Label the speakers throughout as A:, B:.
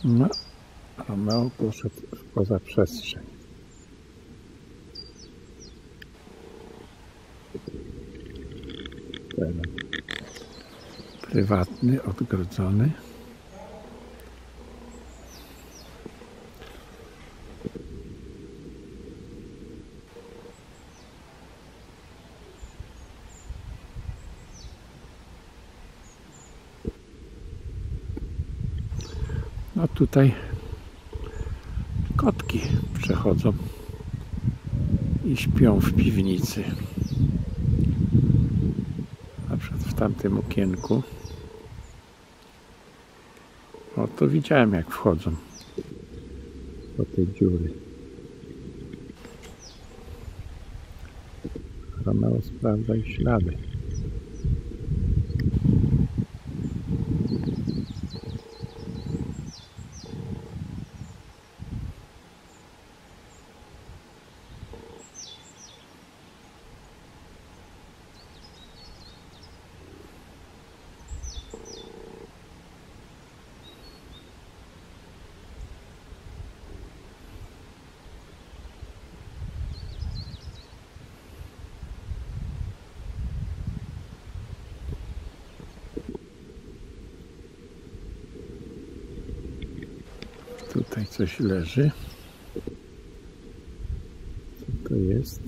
A: No, Romeo poszedł poza przestrzeń. Teren prywatny, odgrodzony. No tutaj kotki przechodzą i śpią w piwnicy. Na przykład w tamtym okienku. O, to widziałem, jak wchodzą do tej dziury. Romeo sprawdza ich ślady. Tutaj coś leży. Co to jest?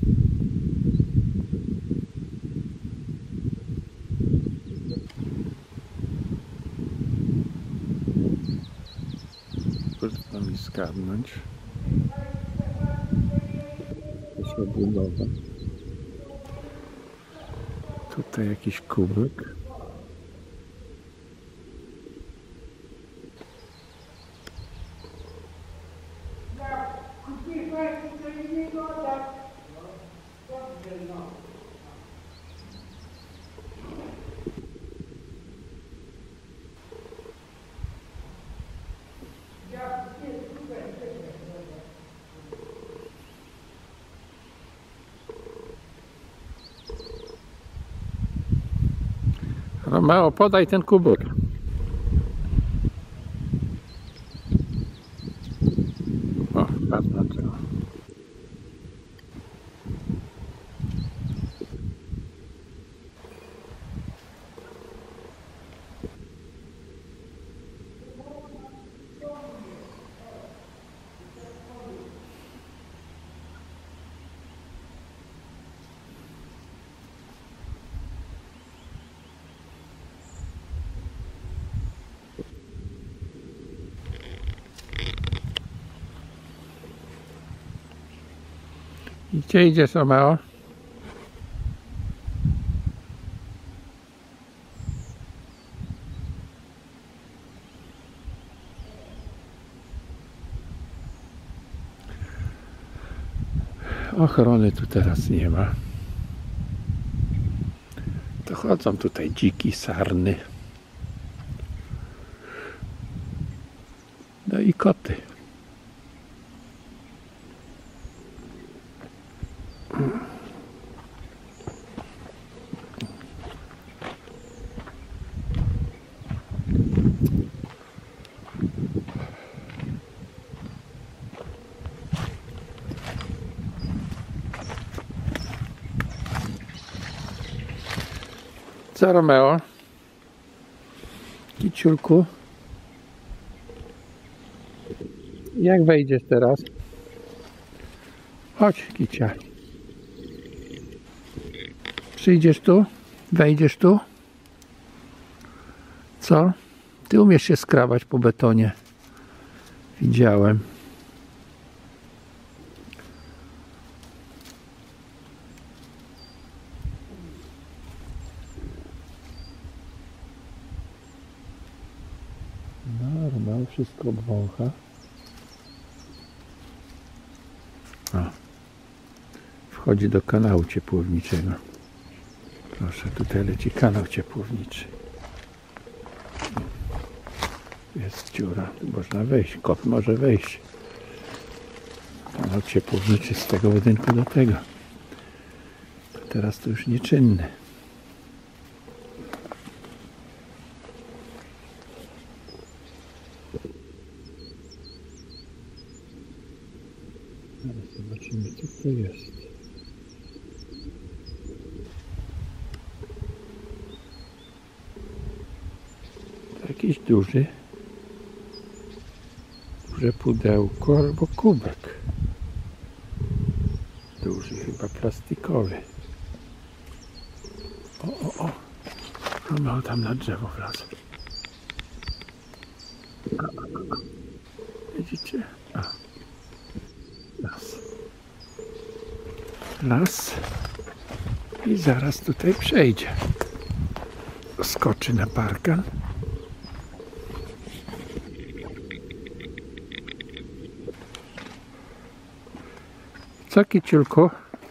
A: Trudno mi zgadnąć. Jakaś obudowa. Tutaj jakiś kubek. Romeo, podaj ten kubek. O, patrz na to. I gdzie idziesz, Romeo? Ochrony tu teraz nie ma. To chodzą tutaj dziki, sarny. No i koty. Co, Romeo? Kiciulku? Jak wejdziesz teraz? Chodź, Kicia. Przyjdziesz tu? Wejdziesz tu? Co? Ty umiesz się skrabać po betonie. Widziałem. No, Romeo wszystko obwącha. O. Wchodzi do kanału ciepłowniczego. Proszę, tutaj leci kanał ciepłowniczy. Jest dziura, tu można wejść, kot może wejść. Kanał ciepłowniczy z tego budynku do tego. Teraz to już nieczynny. Zaraz zobaczymy, co to jest. To jakiś duże pudełko albo kubek. Duży, chyba plastikowy. O. Romeo tam na drzewo wlazł. Widzicie? Las. I zaraz tutaj przejdzie. Skoczy na parkan. Co, kiciulku?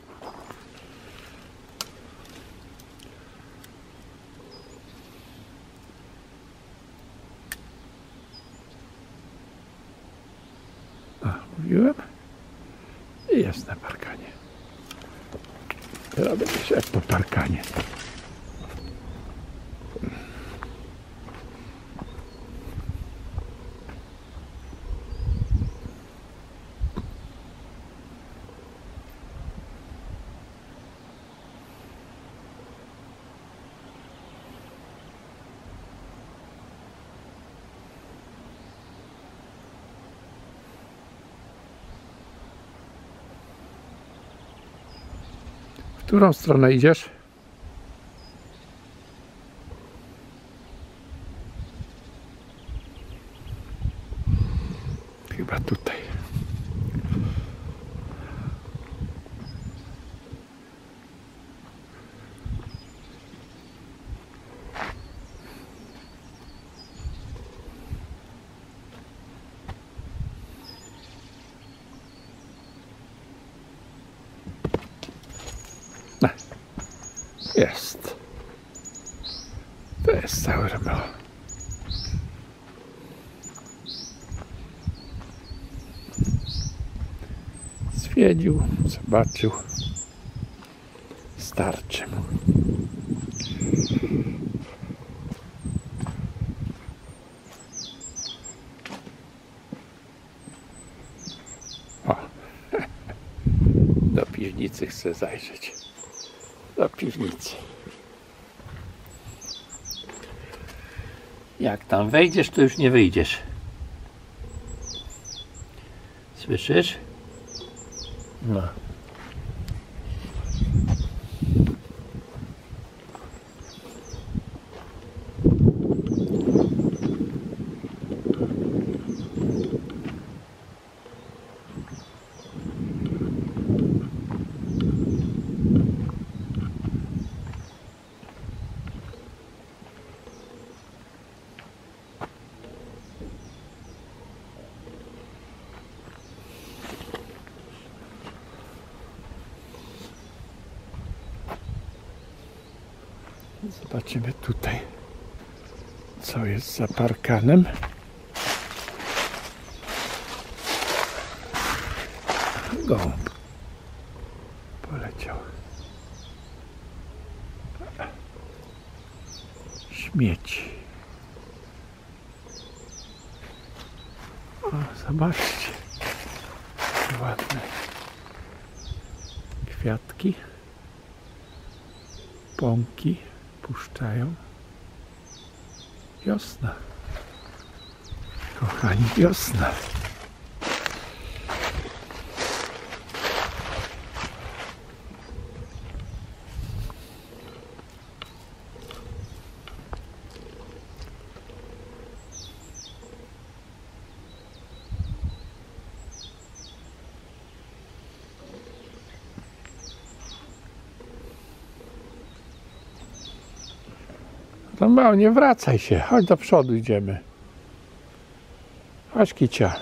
A: Mówiłem? I jest na parkanie. Teraz będę szedł po parkanie. W którą stronę idziesz? Chyba tutaj. Jest. To jest cały Romeo. Zwiedził, zobaczył. Starczy mu. O. Do piwnicy chcę zajrzeć. Do piwnicy. Jak tam wejdziesz, to już nie wyjdziesz. Słyszysz? No. Zobaczymy tutaj, co jest za parkanem. Gołąb poleciał. Śmieci. O, zobaczcie. Ładne kwiatki. Pąki puszczają. Wiosna. Kochani, wiosna. Romeo, nie wracaj się. Chodź do przodu, idziemy. Chodź, kicia.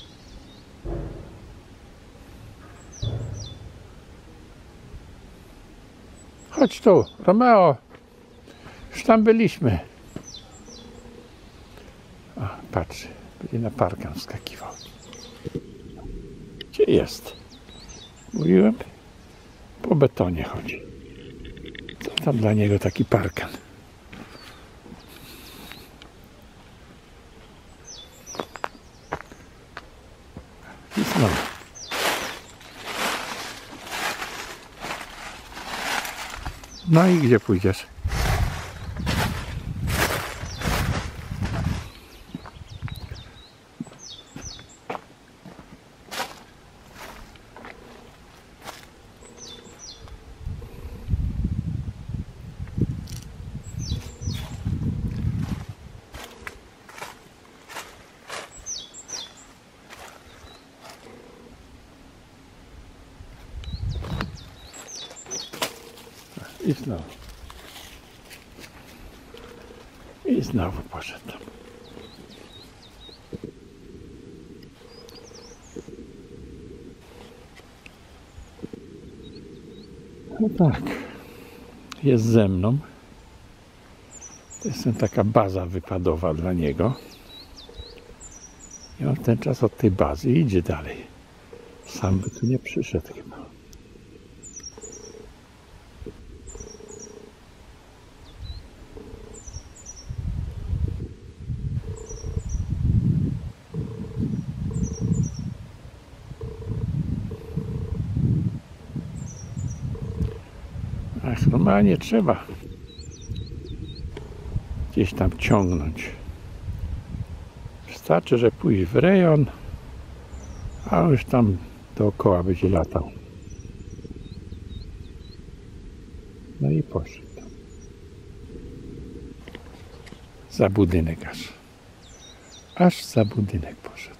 A: Chodź tu, Romeo. Już tam byliśmy. O, patrz, będzie na parkan wskakiwał. Gdzie jest? Mówiłem? Po betonie chodzi. Co tam dla niego taki parkan? I znowu. No i gdzie pójdziesz? I znowu. I znowu poszedł tam. No tak. Jest ze mną. To jest taka baza wypadowa dla niego. I on w ten czas od tej bazy idzie dalej. Sam by tu nie przyszedł chyba. Ach, normalnie trzeba gdzieś tam ciągnąć. Wystarczy, że pójść w rejon, a już tam dookoła będzie latał. No i poszedł. Za budynek aż. Aż za budynek poszedł.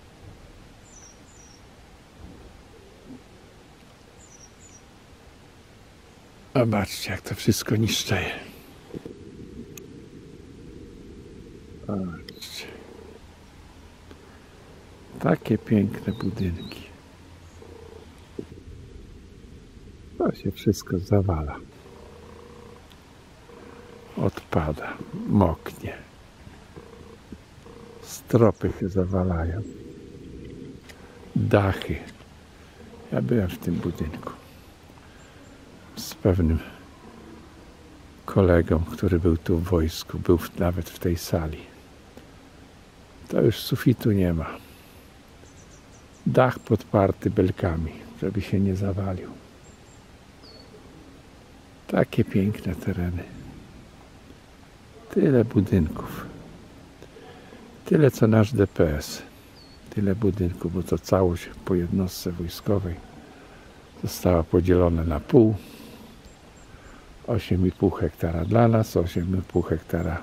A: Zobaczcie, jak to wszystko niszczeje. Zobaczcie. Takie piękne budynki. To się wszystko zawala. Odpada, moknie. Stropy się zawalają. Dachy. Ja byłem w tym budynku. Z pewnym kolegą, który był tu w wojsku. Był nawet w tej sali. To już sufitu nie ma. Dach podparty belkami, żeby się nie zawalił. Takie piękne tereny. Tyle budynków. Tyle co nasz DPS. Tyle budynków, bo to całość po jednostce wojskowej została podzielona na pół. 8,5 hektara dla nas, 8,5 hektara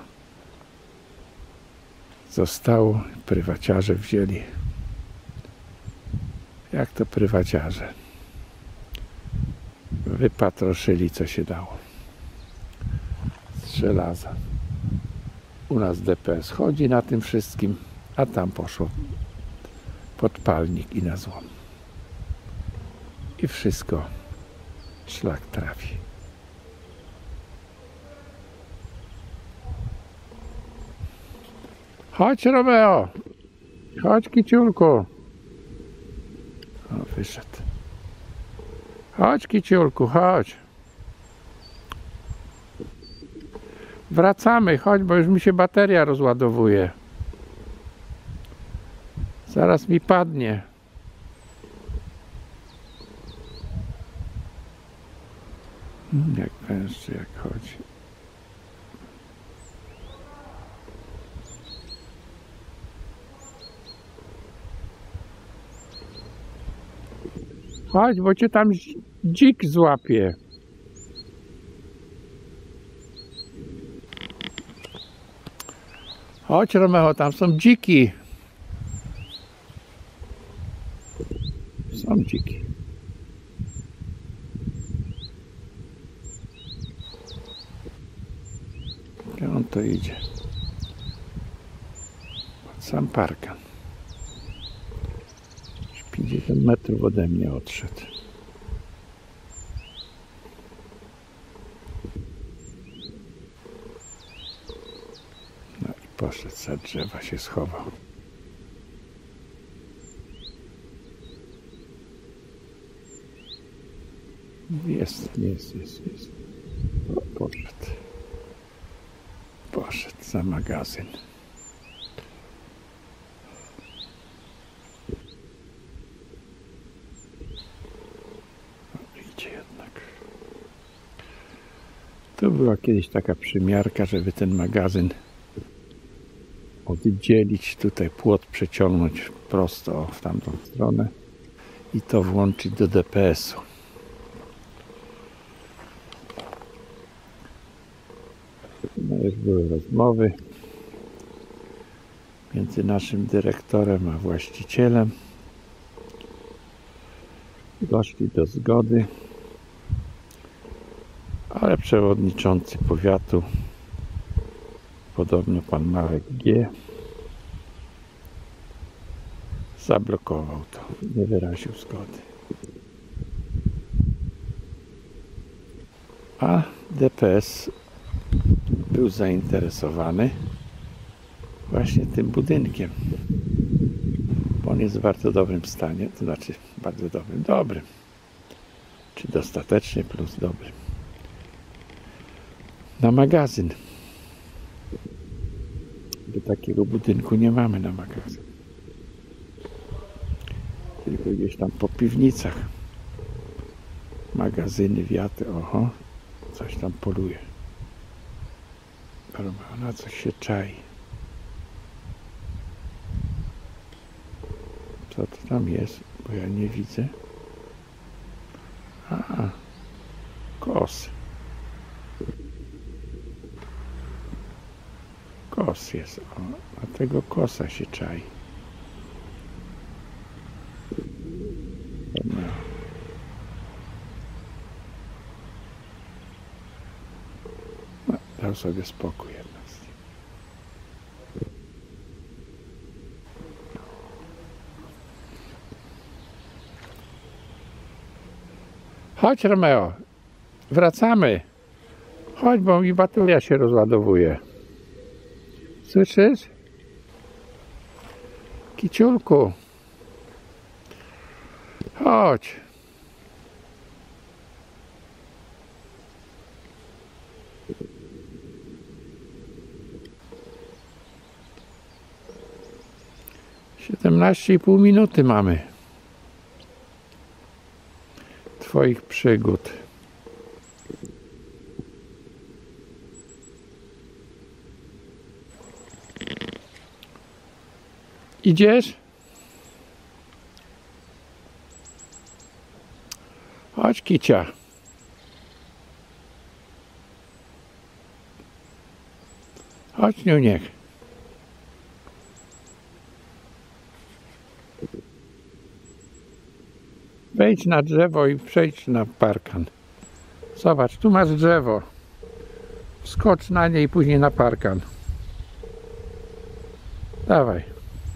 A: zostało. Prywaciarze wzięli. Jak to prywaciarze? Wypatroszyli, co się dało. Z żelaza. U nas DPS chodzi na tym wszystkim, a tam poszło podpalnik i na złom. I wszystko szlak trafi. Chodź, Romeo! Chodź, kiciulku! O, wyszedł. Chodź, kiciulku, chodź! Wracamy, chodź, bo już mi się bateria rozładowuje. Zaraz mi padnie. Jak węższy, jak chodzi. Chodź, bo cię tam dzik złapie. Chodź, Romeo, tam są dziki. Są dziki. Gdzie on to idzie? Pod sam parkan. 50 metrów ode mnie odszedł. No i poszedł za drzewa, się schował. Jest. O, poszedł. Poszedł za magazyn. Tu była kiedyś taka przymiarka, żeby ten magazyn oddzielić, tutaj płot przeciągnąć prosto w tamtą stronę i to włączyć do DPS-u. No już były rozmowy między naszym dyrektorem a właścicielem. Doszli do zgody, ale przewodniczący powiatu, podobno pan Marek G., zablokował to, nie wyraził zgody. A DPS był zainteresowany właśnie tym budynkiem, bo on jest w bardzo dobrym stanie, to znaczy bardzo dobrym, czy dostatecznie plus dobrym, na magazyn. Bo takiego budynku nie mamy na magazyn, tylko gdzieś tam po piwnicach magazyny, wiaty, oho, coś tam poluje. Na coś się czai. Co to tam jest? Bo ja nie widzę. A, kos. Kos jest. O, a tego kosa się czai. No. No, dał sobie spokój jednak. Chodź, Romeo, wracamy. Chodź, bo mi bateria się rozładowuje. Słyszysz? Kiciulku. Chodź. Siedemnaście i pół minuty mamy twoich przygód. Idziesz? Chodź, kicia. Chodź, Niuniek. Wejdź na drzewo i przejdź na parkan. Zobacz, tu masz drzewo. Skocz na nie i później na parkan. Dawaj.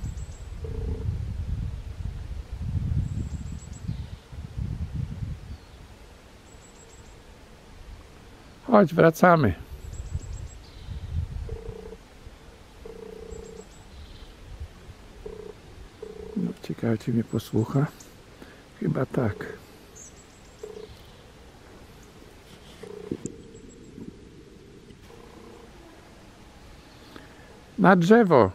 A: Chodź, wracamy. No, ciekawe, czy mnie posłucha. Chyba tak. Na drzewo.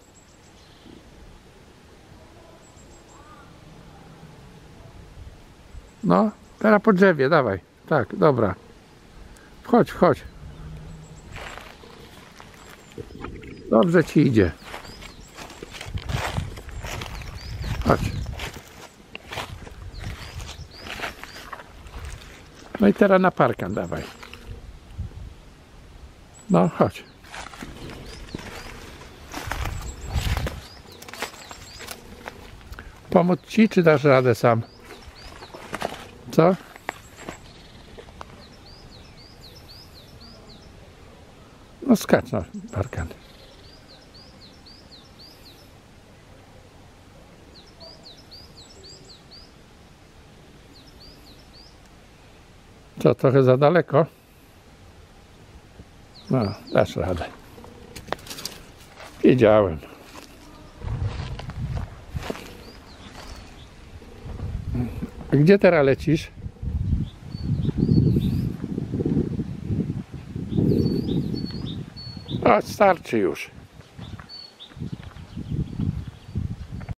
A: No, teraz po drzewie, dawaj. Tak, dobra. Wchodź, wchodź. Dobrze ci idzie. Chodź. No i teraz na parkan dawaj. No, chodź. Pomóc ci, czy dasz radę sam? Co? No skacz na parkan. Co, trochę za daleko? No, dasz radę. Wiedziałem. Gdzie teraz lecisz? O, starczy już.